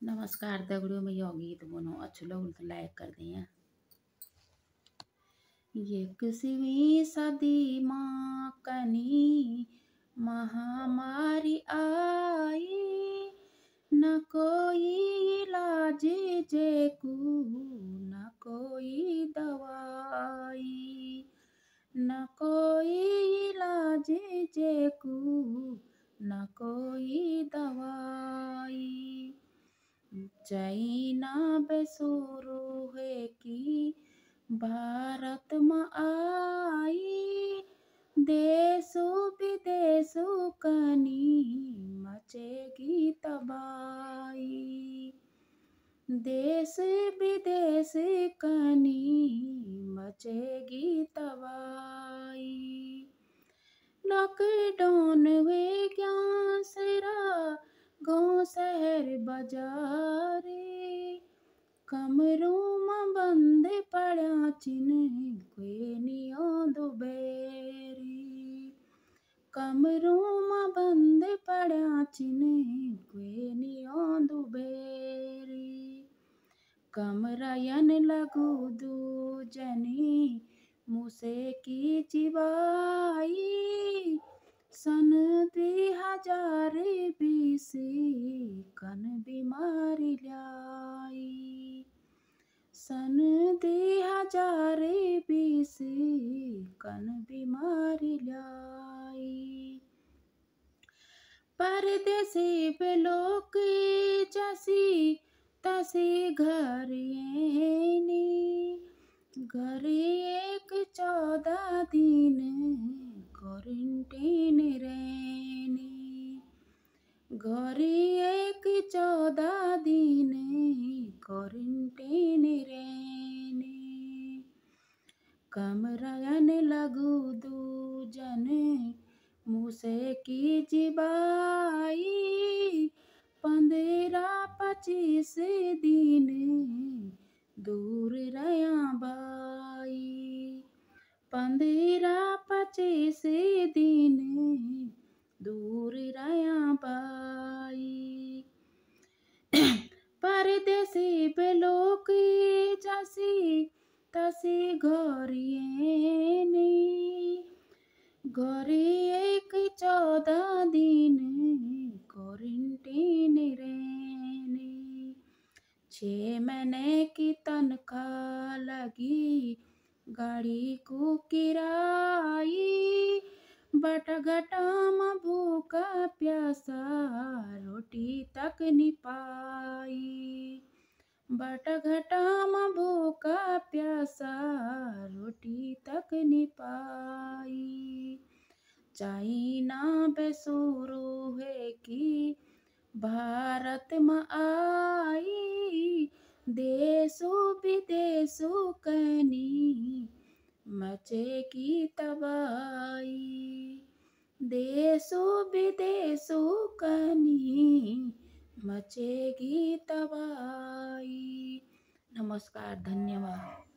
नमस्कार दगड़ियों, मैं योगी तो बोनो अच्छु लगुल तो लाइक कर दिया। 21वीं सदी माँ कनी महामारी आई, न कोई इलाज जेकू न कोई दवाई, न कोई इलाज जेकू न कोई दवाई। चाइना बेसुरो है कि भारत में आई, देशो विदेशो कनी मचेगी तबाही, देश विदेश कनी मचेगी तबाही। लॉकडाउन हुए ज्ञान सेरा गाँव शहर बाजारे, कमरों में बंद पड़ा चिन कोई नियो दोबेरी, कमरों में बंद पड़ा चिन कोई नियो दोबेरी। कमरायन लगू दू जनी मुसे की चिबाई, सन 2020 कन बीमारी लाई, सन 2020 कन बीमारी लाई। परदेसी पे लोग जसी तसी घर येनी, घर एक 14 दिन क्वारंटीन रहनी, घर एक 14 दिन क्वारंटीन रहनी। कमरायन लगू दू जन मुसे की जिबाई, 15-25 दिन दूर रया बाई, 15-25 दिन दूर रया बाई। परदेसी पे लोग जसी तसी घर येनी, घर एक 14 दिन क्वारंटीन रहनी। 6 महीने की तनख्वाह लगी गाड़ी को किराई, बट घटाम भूखा प्यासा रोटी तक नहीं पाई, बट घटाम भूखा प्यासा रोटी तक नहीं पाई। चाइना बेसुरो है कि भारत में आई, देशो विदेशो कनी मचेगी तबाही, देशो विदेशो कनी मचेगी तबाही। नमस्कार, धन्यवाद।